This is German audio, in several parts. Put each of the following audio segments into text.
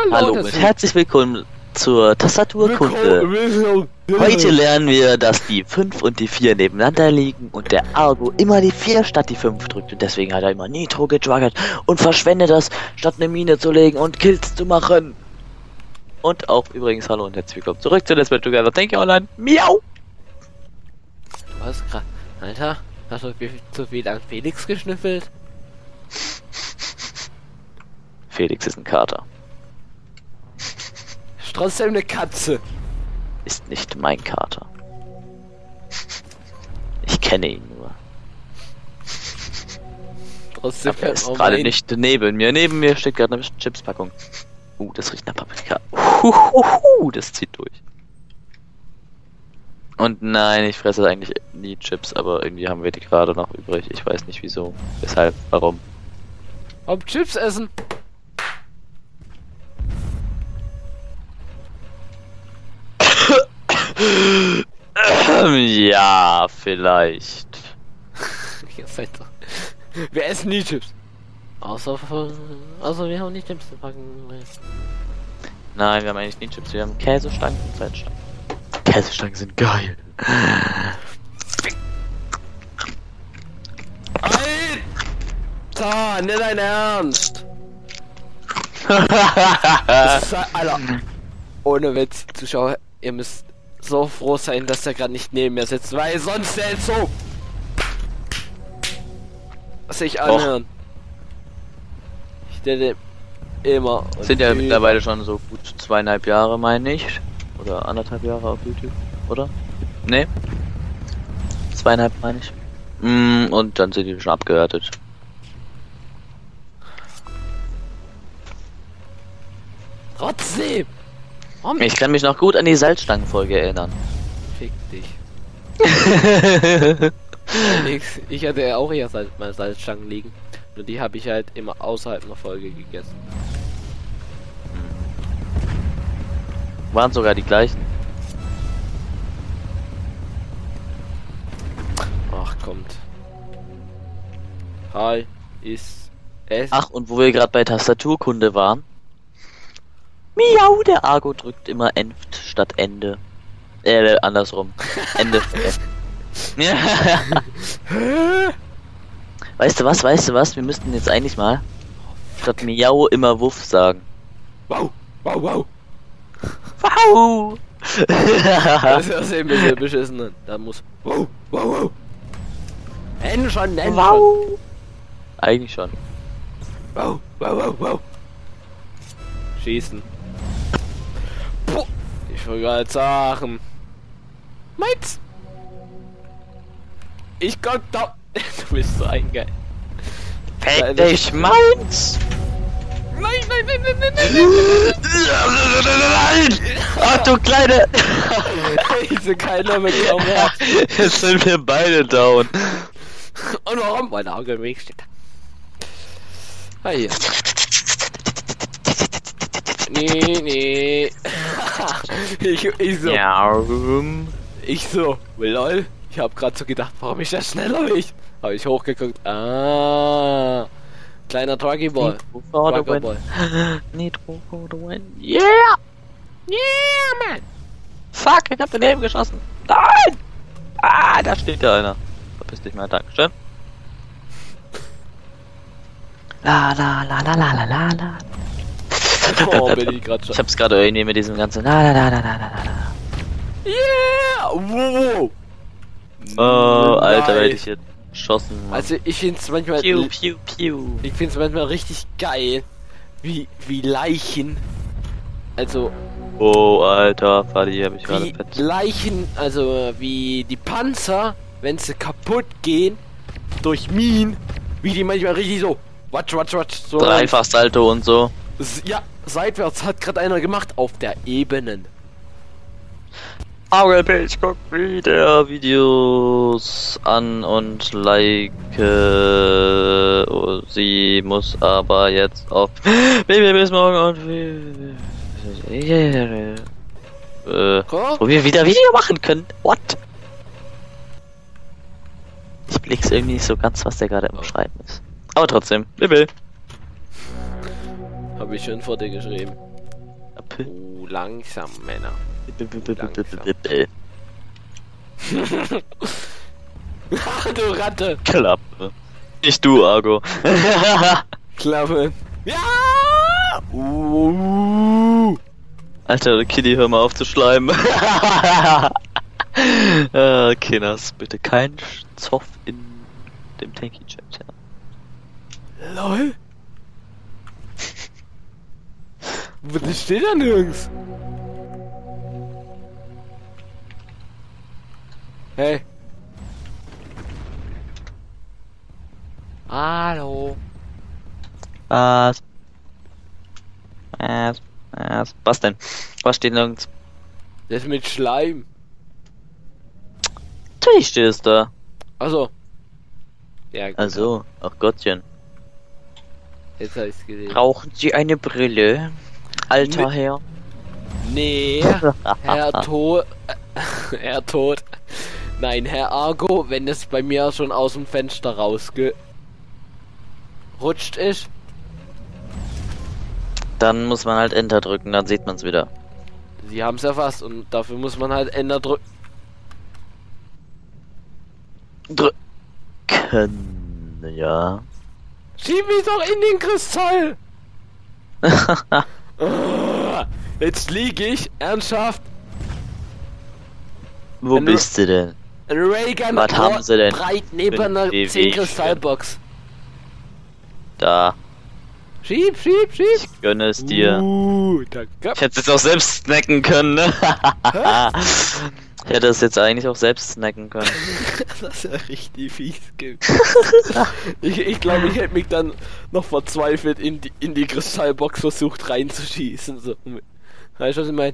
Hallo und herzlich willkommen zur Tastaturkunde. Heute lernen wir, dass die 5 und die 4 nebeneinander liegen und der Argo immer die 4 statt die 5 drückt. Und deswegen hat er immer Nitro gejuggert und verschwendet das, statt eine Mine zu legen und Kills zu machen. Und auch übrigens hallo und herzlich willkommen zurück zu Let's Play Together. Thank you online. Miau! Was gerade? Alter, hast du zu viel an Felix geschnüffelt? Felix ist ein Kater. Ist trotzdem eine Katze. Ist nicht mein Kater. Ich kenne ihn nur. Trotzdem Aber er ist gerade nicht neben mir. Neben mir steht gerade eine Chipspackung. Das riecht nach Paprika. Das zieht durch. Und nein, ich fresse eigentlich nie Chips, aber irgendwie haben wir die gerade noch übrig. Ich weiß nicht wieso, weshalb, warum. Ob Chips essen? Ja, vielleicht. Ihr seid doch. Wir essen nie Chips. Außer wir haben nicht Chips zu packen. Nein, wir haben eigentlich nie Chips. Wir haben Käsestangen und Salzstangen. Käsestangen sind geil. Alter, nicht dein Ernst. Alter, ohne Witz, Zuschauer, ihr müsst so froh sein, dass der gerade nicht neben mir sitzt, weil sonst der so sich anhören. Ich hätte immer. Sind ja mittlerweile schon so gut 2,5 Jahre, meine ich. Oder 1,5 Jahre auf YouTube, oder? Ne? 2,5 meine ich. Und dann sind die schon abgehärtet. Trotzdem! Ich kann mich noch gut an die Salzstangenfolge erinnern. Fick dich. Ich hatte ja auch eher mal Salzstangen liegen. Nur die habe ich halt immer außerhalb einer Folge gegessen. Waren sogar die gleichen. Ach, kommt. Hi, ist es. Ach, und wo wir gerade bei Tastaturkunde waren. Miau, der Argo drückt immer Enft statt Ende. Andersrum. Ende. Weißt du was? Wir müssten jetzt eigentlich mal statt Miau immer Wuff sagen. Wow, wow, wow. Wow! Das ist ein bisschen beschissen. Da muss. Wow, wow, wow. Nenn schon. Wow! Eigentlich schon. Wow, wow, wow, wow. Schießen. Puh. Ich wollte gerade sagen. Meins! Ich komm da. Du bist so ein Geil. Fick dich, meins! Nein! Ach du kleine! Diese keiner mit kaum mehr. Jetzt sind wir beide down. Und warum? Weil der Auge im Weg steht. Hi. Nee. Ich so. Lol. Ich hab grad so gedacht, warum ich das schneller bin. Hab ich hochgeguckt. Ah. Kleiner Druggy Ball. Nitro for the win. Yeah! Yeah, man! Fuck, ich hab daneben geschossen. Nein! Ah, da steht ja einer. Verpiss dich mal, Dankeschön. La. Oh, bin ich grad schon. Ich hab's gerade irgendwie mit diesem ganzen la. Yeah! Wow! Oh, Alter, werde ich jetzt geschossen. Mann. Also ich find's manchmal. Piu. Ich find's manchmal richtig geil, wie Leichen. Also. Oh, Alter, Fadi, hab ich gerade fett. Leichen, also wie die Panzer, wenn sie kaputt gehen durch Minen, wie die manchmal richtig so. Watch. So Dreifach Salto und so. Ja, seitwärts hat gerade einer gemacht auf der Ebenen. Page, guck wieder Videos an und like. Oh, sie muss aber jetzt auf. Baby bis morgen und. Wo wir wieder Video machen können. What? Ich blick's irgendwie nicht so ganz, was der gerade im Schreiben ist. Aber trotzdem, Baby. Habe ich schon vor dir geschrieben. Oh, langsam, Männer. Du Ratte! Klappe. Nicht du, Argo. Klappe. Ja! Alter, Kitty, hör mal auf zu schleimen. Kinders, bitte kein Zoff in dem Tanky-Chat, ja. LOL? Das steht da nirgends. Hey. Hallo. Was denn? Was steht nirgends? Das mit Schleim. Natürlich steht es da. Also. Ja, gut. Also, ach Gottchen. Jetzt hab ich's gesehen. Brauchen Sie eine Brille? Alter Herr. Nee, Herr Tod. Herr Tod. Nein, Herr Argo, wenn es bei mir schon aus dem Fenster rausgerutscht ist. Dann muss man halt Enter drücken, dann sieht man es wieder. Sie haben es erfasst und dafür muss man halt Enter drücken. Drücken, ja. Schieb mich doch in den Kristall! Jetzt liege ich, ernsthaft. Wo bist du denn? Ein Raygun Was haben sie denn? breit neben einer 10 Kristallbox. Da. Schieb! Ich gönne es dir. Danke. Ich hätte es jetzt auch selbst snacken können, ne? Ich hätte es jetzt eigentlich auch selbst snacken können. Das ist ja richtig fies gewesen. Ich glaube, ich hätte mich dann noch verzweifelt in die Kristallbox versucht reinzuschießen. So. Weißt du, was ich meine?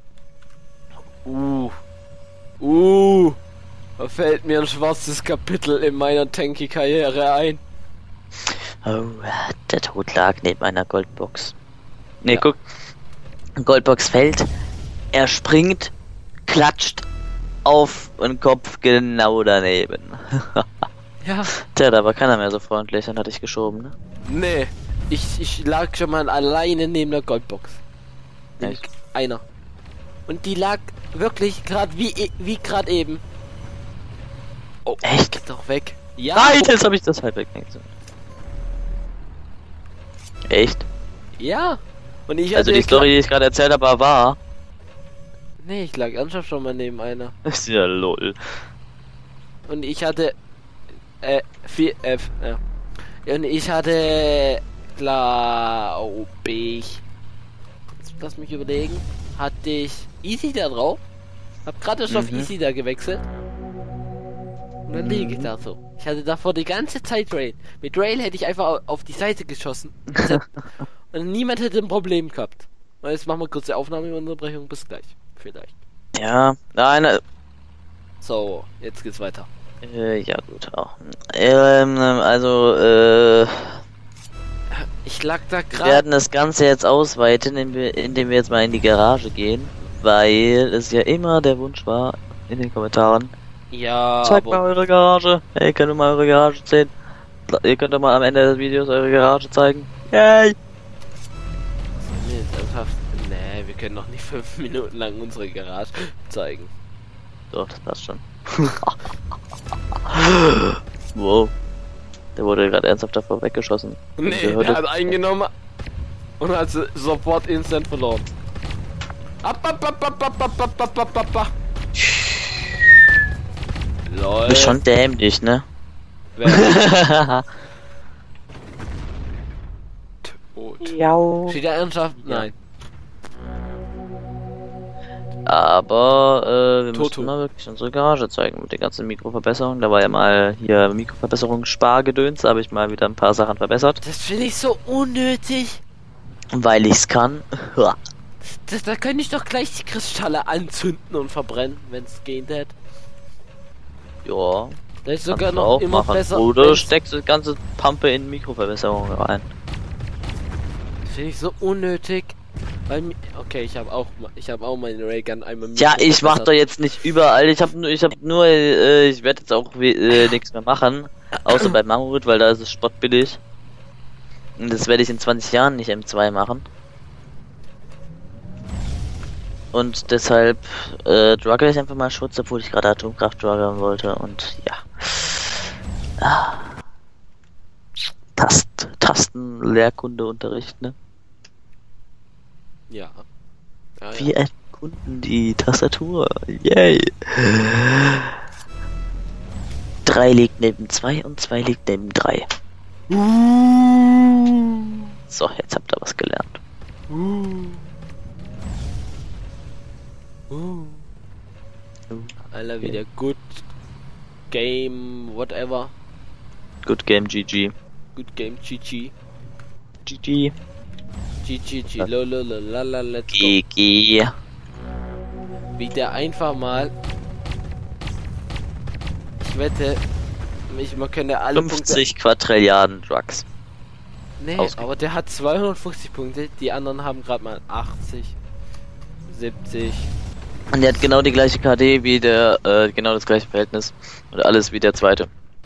Da fällt mir ein schwarzes Kapitel in meiner Tanky-Karriere ein. Oh, der Tod lag neben einer Goldbox. Ne, ja. Guck. Goldbox fällt. Er springt, klatscht auf den Kopf genau daneben. Ja. Tja, da war keiner mehr so freundlich, dann hatte ich geschoben, ne? Nee, ich lag schon mal alleine neben der Goldbox. Echt? Einer. Und die lag wirklich gerade wie gerade eben. Oh, echt? Geht doch weg. Ja. Nein, jetzt habe ich das halb weggezogen. Echt? Ja. Und ich also die Story, die ich gerade erzählt habe, war. Nee, ich lag ernsthaft schon mal neben einer. Ist ja lol. Und ich hatte 4F, ja. Und ich hatte, glaube ich, jetzt lass mich überlegen, hatte ich Easy da drauf, hab gerade schon auf Easy da gewechselt und dann liege ich da so. Ich hatte davor die ganze Zeit Rail. Mit Rail hätte ich einfach auf die Seite geschossen und niemand hätte ein Problem gehabt. Und jetzt machen wir kurze Aufnahmeunterbrechung, bis gleich, vielleicht. Ja, nein. So, jetzt geht's weiter. Ja gut, auch. Also, ich lag da gerade. Wir werden das Ganze jetzt ausweiten, indem wir jetzt mal in die Garage gehen, weil es ja immer der Wunsch war in den Kommentaren. Ja. Zeigt mal eure Garage. Hey, könnt ihr mal eure Garage sehen? Ihr könnt doch mal am Ende des Videos eure Garage zeigen. Yay! Nee, wir können noch nicht 5 Minuten lang unsere Garage zeigen. Doch, das passt schon. Wow. Der wurde gerade ernsthaft davor weggeschossen. Nee, der hat eingenommen und hat sofort instant verloren. Lol. Du bist schon dämlich, ne? Ja. Steht der ernsthaft? Nein. Aber wir müssen mal wirklich unsere Garage zeigen mit den ganzen Mikroverbesserungen. Da war ja mal hier Mikroverbesserung Spargedöns, da habe ich mal wieder ein paar Sachen verbessert. Das finde ich so unnötig. Weil ich's kann. Da könnte ich doch gleich die Kristalle anzünden und verbrennen, wenn es gehen hätte. Ja. Das ist sogar noch immer machen. besser. Oder steckst du die ganze Pampe in Mikroverbesserungen rein. Das finde ich so unnötig. Weil, okay, ich habe auch meine Raygun einmal mit. Ja, ich mach doch jetzt nicht überall. Ich werde jetzt auch nichts mehr machen, außer bei Mammut, weil da ist es spottbillig. Und das werde ich in 20 Jahren nicht M2 machen. Und deshalb drugge ich einfach mal Schutz, obwohl ich gerade Atomkraft druggern wollte. Und ja. Tastenlehrkundeunterricht, ne? Ja. Wir erkunden die Tastatur. Yay! 3 liegt neben 2 und 2 liegt neben 3. So, jetzt habt ihr was gelernt. Alter, wieder good game, whatever. Good game, GG. Good game, GG. GG. GG, lololala, let's go. GG. Wieder einfach mal. Ich wette, man könnte alle 50 Quadrilliarden Drugs. Nee, aber der hat 250 Punkte, die anderen haben gerade mal 80, 70. Und der hat genau die gleiche KD wie der, genau das gleiche Verhältnis. Und alles wie der zweite.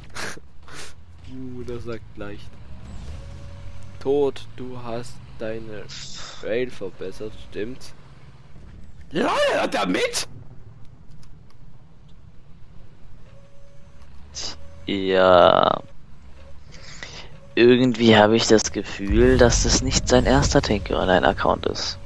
Das sagt leicht. Tod, du hast deine Rail verbessert, stimmt's? LOL, hat er mit? Ja. Irgendwie habe ich das Gefühl, dass das nicht sein erster Tinker Online-Account ist.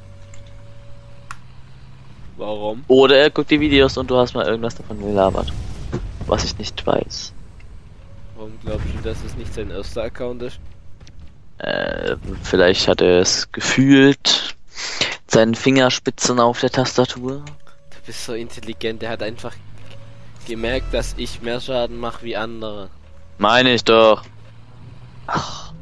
Warum? Oder er guckt die Videos und du hast mal irgendwas davon gelabert. Was ich nicht weiß. Warum glaubst du, dass es nicht sein erster Account ist? Vielleicht hat er es gefühlt. Seinen Fingerspitzen auf der Tastatur. Du bist so intelligent, der hat einfach gemerkt, dass ich mehr Schaden mache wie andere. Meine ich doch. Ach.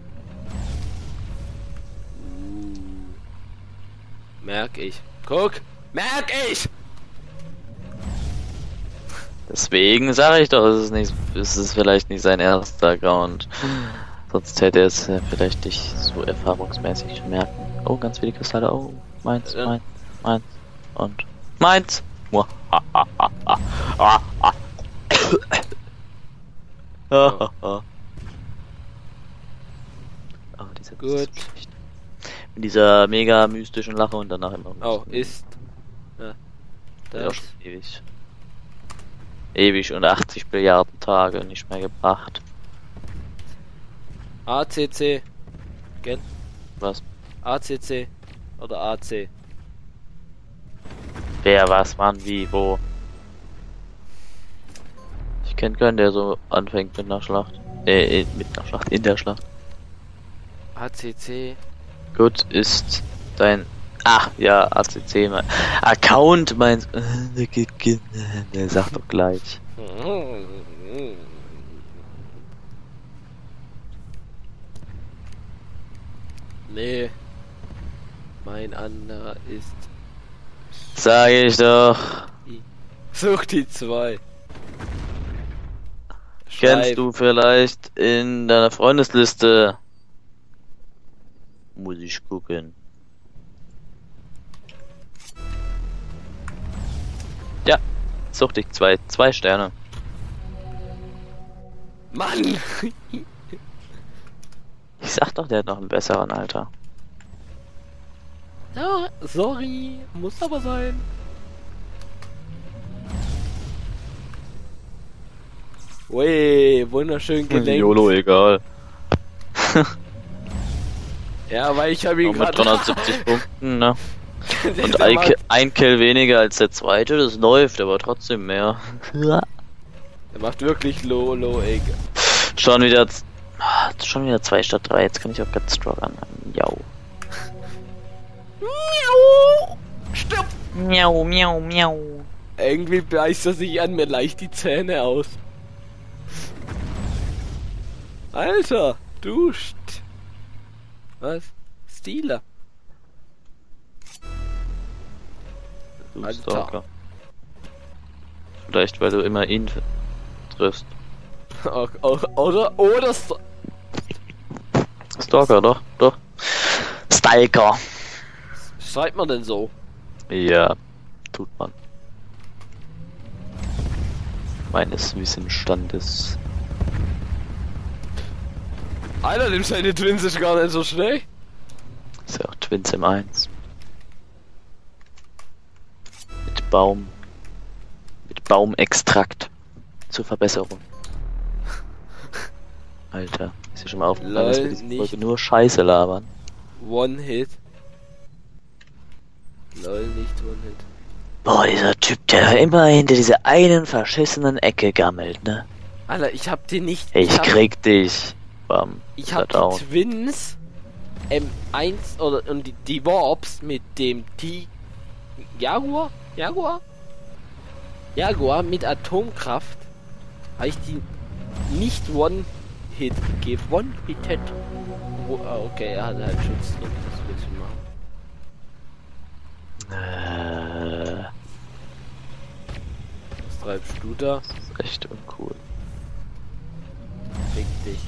Merk ich. Guck! Merk ich! Deswegen sage ich doch, es ist vielleicht nicht sein erster Account. Sonst hätte er es vielleicht nicht so erfahrungsmäßig merken. Oh, ganz viele Kristalle. Oh, meins und meins. Oh, diese gut. Mit dieser mega mystischen Lache und danach immer. Oh, ist. Ja. Das ist auch schon ewig und 80 Milliarden Tage nicht mehr gebracht. ACC. Gell? Was? ACC oder AC? Wer, was, wann, wie, wo? Ich kenne keinen, der so anfängt mit einer Schlacht. Mit einer Schlacht, in der Schlacht. ACC. Gut, ist dein... Ach, ja, ACC, mein Account, meinst... Der sagt doch gleich. Nee. Mein anderer ist... Sag ich doch. Such die 2. Kennst du vielleicht in deiner Freundesliste? Muss ich gucken. Ja, such dich 2 Sterne. Mann! Ich sag doch, der hat noch einen besseren, Alter. Ja, sorry, muss aber sein. Ui, wunderschön gelenkt. YOLO, egal. Ja, weil ich habe ihn Mit gerade 370 Punkten, ne? Und ein Kill weniger als der zweite, das läuft, aber trotzdem mehr. Er macht wirklich low, egal. Schon wieder 2 statt 3, jetzt kann ich auch ganz strong an. Jau. Miau! Stopp! Miau, miau, miau. Irgendwie beißt er sich an mir leicht die Zähne aus. Alter, duscht. Was? Stealer. Du Alter. Stalker. Vielleicht, weil du immer ihn triffst. Oder Stalker, doch. Stalker. schreibt man denn so? Ja, tut man. Meines Wissensstandes. Alter, dem seine Twins ist gar nicht so schnell. Ist ja auch Twins im 1. Baumextrakt zur Verbesserung. Alter, ist ja schon mal aufgefallen, dass wir diese Folge nur Scheiße labern. One-Hit. Lol, nicht One-Hit. Boah, dieser Typ, der immer hinter dieser einen verschissenen Ecke gammelt, ne? Alter, ich hab den nicht... Ich krieg dich. Bam. Ich hab die Twins M1 und die Warps mit dem Jaguar mit Atomkraft. Habe ich die nicht One-Hit gegeben. One-Hit. Okay, er hat halt Schutz drin. Das willst du machen. Was treibst du da? Das ist echt uncool. Fick dich.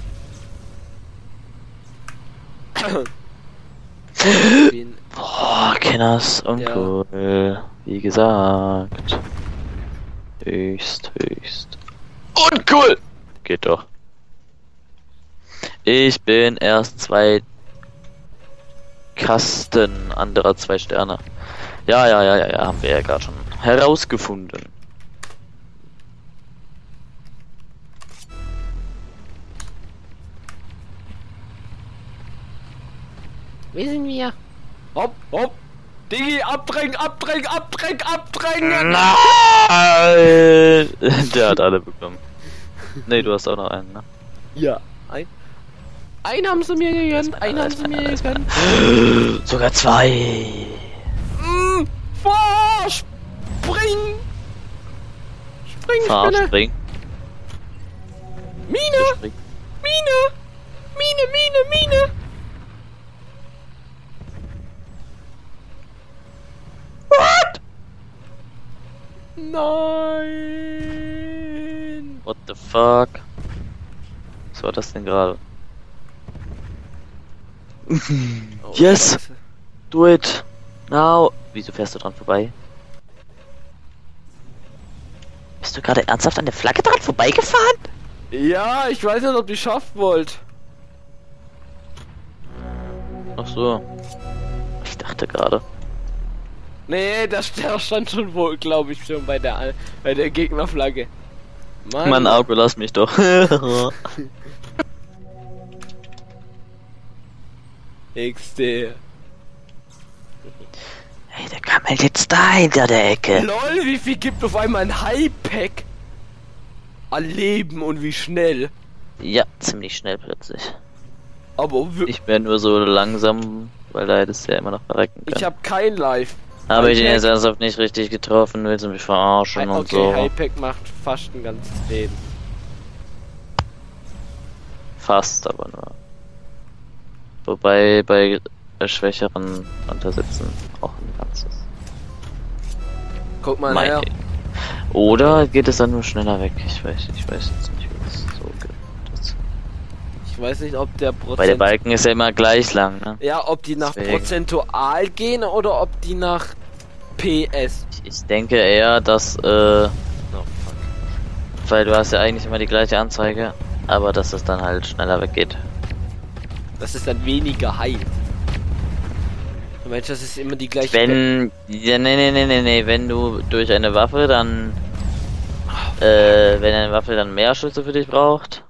Boah, Kenners, uncool. Ja. Wie gesagt. Höchst. Uncool! Geht doch. Ich bin erst 2 Kasten anderer 2 Sterne. Ja, haben wir ja gerade schon herausgefunden. Wie sind wir? Hopp! Digi, abdrängen! Nein! Der hat alle bekommen. Ne, du hast auch noch einen, ne? Ja, einen haben sie mir gegönnt, Sogar 2! Spring! Spring! Mine! What? Nein! What the fuck? Was war das denn gerade? Yes! Scheiße. Do it! Now! Wieso fährst du dran vorbei? Bist du gerade ernsthaft an der Flagge dran vorbeigefahren? Ja, ich weiß nicht, ob ihr schafft wollt. Ach so. Ich dachte gerade. Nee, der stand schon wohl, glaube ich, schon bei der Gegnerflagge. Mann, Auge, lass mich doch. XD. Hey, der gammelt jetzt da hinter der Ecke. LOL, wie viel gibt auf einmal ein High-Pack an Leben und wie schnell? Ja, ziemlich schnell plötzlich. Aber ich bin nur so langsam, weil da hättest du ja immer noch verrecken können. Ich hab kein Live. Habe ich den jetzt ernsthaft nicht richtig getroffen, willst du mich verarschen und so. Okay, High-Pack macht fast ein ganzes Leben. Fast, aber nur. Wobei bei schwächeren Untersitzen auch ein ganzes. Guck mal her. Oder geht es dann nur schneller weg? Ich weiß jetzt nicht, wie es so geht. Ich weiß nicht, ob der Bei der Balken ist ja immer gleich lang, ne? Ja, ob die nach prozentual gehen oder ob die nach PS. Ich denke eher, dass weil du hast ja eigentlich immer die gleiche Anzeige, aber dass es dann halt schneller weggeht. Das ist dann weniger heil. Mensch, das ist immer die gleiche. Nee, wenn du durch eine Waffe dann wenn eine Waffe dann mehr Schüsse für dich braucht,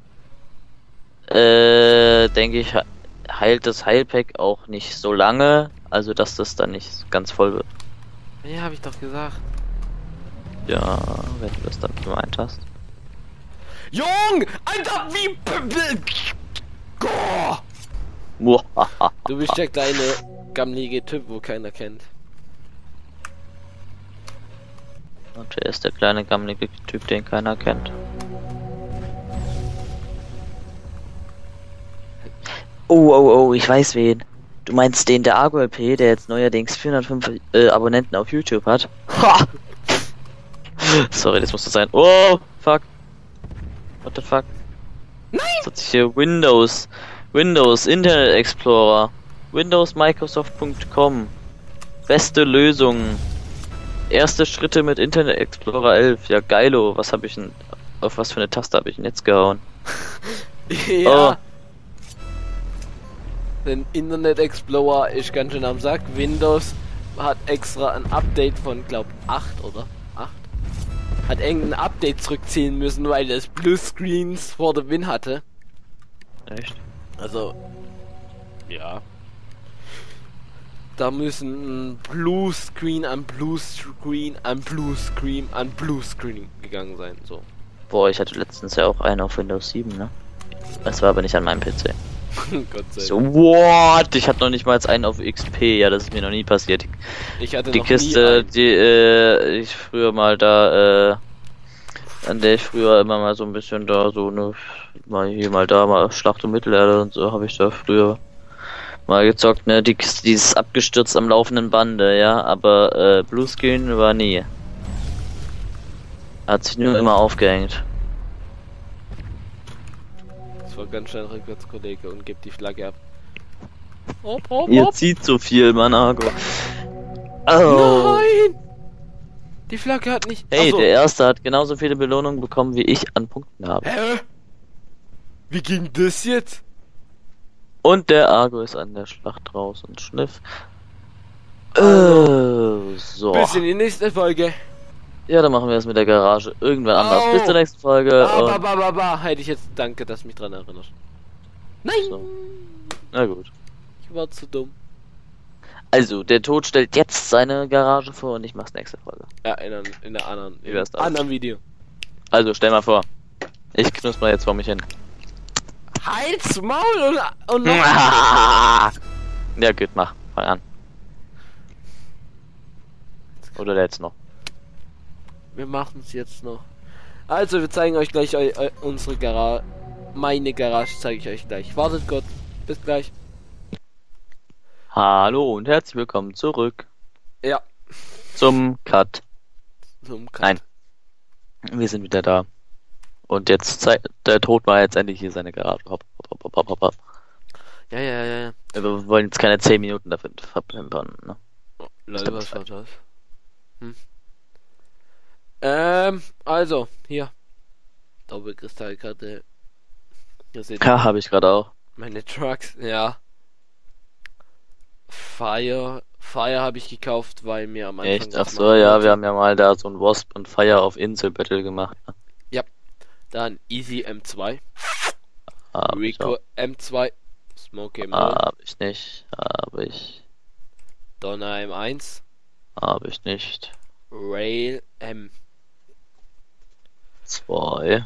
denke ich, heilt das Heilpack auch nicht so lange, also dass das dann nicht ganz voll wird. Ja, habe ich doch gesagt. Ja, wenn du das dann gemeint hast. Jung! Alter, wie... Du bist ja deine gammelige Typ, wo keiner kennt. Und wer ist der kleine gammelige Typ, den keiner kennt? Oh, ich weiß wen. Du meinst den der Argo LP, der jetzt neuerdings 405 Abonnenten auf YouTube hat? Ha! Sorry, das musste sein. Oh, fuck. What the fuck? Nein! Das hat sich hier Windows, Internet Explorer, Windows Microsoft.com. Beste Lösung. Erste Schritte mit Internet Explorer 11. Ja, geilo. Was habe ich denn, auf was für eine Taste habe ich denn jetzt gehauen? Ja. Oh. Den Internet Explorer ist ganz schön am Sack. Windows hat extra ein Update von, glaub, 8 oder 8. Hat irgendein Update zurückziehen müssen, weil das Bluescreens vor dem Win hatte. Echt? Also, ja. Da müssen Bluescreen an Bluescreen an Bluescreen an Bluescreen gegangen sein, so. Boah, ich hatte letztens ja auch einen auf Windows 7, ne? Das war aber nicht an meinem PC. Gott sei Dank. So, what? Ich hatte noch nicht mal einen auf XP, ja, das ist mir noch nie passiert. Ich hatte Die noch Kiste, die ich früher mal da, an der ich früher immer mal so ein bisschen da, so ne, mal hier, mal da, mal Schlacht um Mittelerde und so, habe ich da früher mal gezockt, ne? Die Kiste, die ist abgestürzt am laufenden Bande, ja, aber Bluescreen war nie. Hat sich nur immer aufgehängt. Das war ganz schnell rückwärts, Kollege, und gibt die Flagge ab. Ihr zieht so viel, Mann, Argo. Oh. Nein! Die Flagge hat nicht... Hey, Achso. der Erste hat genauso viele Belohnungen bekommen, wie ich an Punkten habe. Hä? Wie ging das jetzt? Und der Argo ist an der Schlacht raus und schniff. So. Bis in die nächste Folge. Ja, dann machen wir es mit der Garage irgendwann anders. Bis zur nächsten Folge. Und Hätte ich jetzt... Danke, dass du mich dran erinnerst. Nein! so. Na gut. Ich war zu dumm. Also, der Tod stellt jetzt seine Garage vor und ich mach's nächste Folge. Ja, in der anderen... Wie wär's da? anderen Video. Also, stell mal vor. Ich knusper jetzt vor mich hin. Halt's Maul und noch... Ja, gut, mach. Fang an. Oder jetzt noch. Wir machen es jetzt noch. Also, wir zeigen euch gleich unsere Garage. Meine Garage zeige ich euch gleich. Wartet kurz. Bis gleich. Hallo und herzlich willkommen zurück Ja. zum Cut. Zum Cut. Nein. Wir sind wieder da. Und jetzt der Tod war jetzt endlich hier seine Garage. Hopp, hopp, hopp, hopp, hopp, hopp. Ja. Wir wollen jetzt keine 10 Minuten dafür verplempern, ne? Oh, Leute, was war das? Also, hier. Doppelkristallkarte. Hier seht ihr Ja, habe ich gerade auch. meine Trucks, ja. Fire habe ich gekauft, weil mir am Anfang... Echt? Ach so, ja, wir haben ja mal da so ein Wasp und Fire auf Insel Battle gemacht. Ne? Ja. Dann Easy M2. Hab ich Rico auch. M2. Smoke M0. Hab ich nicht. Hab ich. Donner M1. Hab ich nicht. Rail M. 2.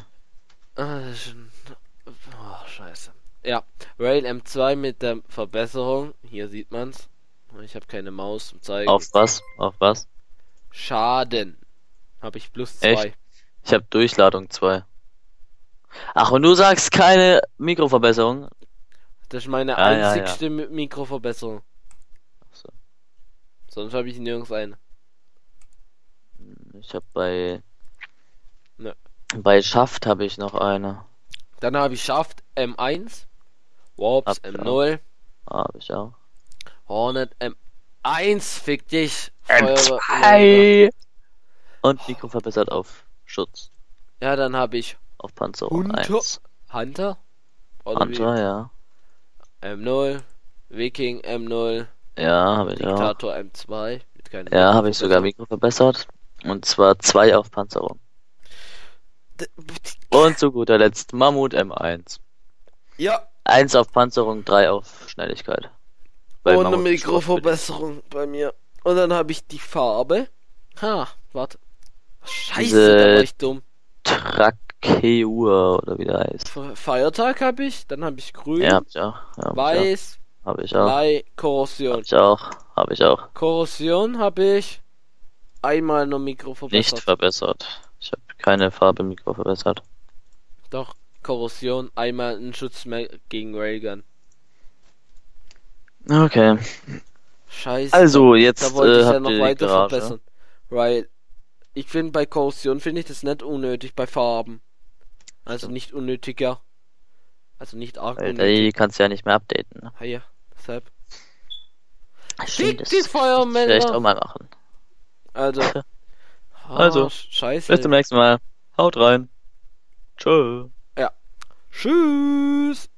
Oh, scheiße. Ja, Rail M2 mit der Verbesserung. Hier sieht man's. Ich habe keine Maus zum zeigen. Auf was? Auf was? Schaden. Habe ich plus 2. Echt? Ich hab Durchladung 2. Ach, und du sagst keine Mikroverbesserung? Das ist meine Ja, einzigste Mikroverbesserung. Ach so. Sonst habe ich nirgends eine. Ich hab bei... Ne. Bei Schaft habe ich noch eine. Dann habe ich Schaft M1. Warps Hab ich M0. Hab ich auch. Hornet M1. Fick dich. M2. Und Mikro verbessert auf Schutz. Ja, dann habe ich Auf Panzerung 1. Hunter. Oder Hunter, ja. M0. Viking M0. Ja, habe ich auch. Diktator M2. Mit keiner Ja, habe ich sogar Mikro verbessert. Und zwar 2 auf Panzerung. Und zu guter Letzt Mammut M1. Ja. 1 auf Panzerung, 3 auf Schnelligkeit. Weil Und eine Mammut Mikroverbesserung bei mir. Und dann habe ich die Farbe. Ha, warte. Scheiße, Diese da war ich dumm. Trakeur oder wie der heißt. Feiertag habe ich, dann habe ich grün, Ja, hab ich auch. Ja, weiß, Hab ich auch. Blei, Korrosion. Hab ich auch. Hab ich auch. Korrosion habe ich einmal noch Mikro verbessert. Nicht verbessert. Ich habe keine Farbe Mikro verbessert. Doch, Korrosion, einmal einen Schutz mehr gegen Railgun. Okay. Scheiße. Also, jetzt da wollte ich ja habt noch ihr die weiter Garage. verbessern. Weil ich finde bei Korrosion finde ich das nicht unnötig bei Farben. Also nicht unnötiger. Also nicht arg Weil unnötig. die kannst du ja nicht mehr updaten. Ne? Ah ja, deshalb. Stimmt, die Feuermelder! vielleicht auch mal machen. Also. Also, Scheiße. Bis zum nächsten Mal. Haut rein. Tschö. Tschüss.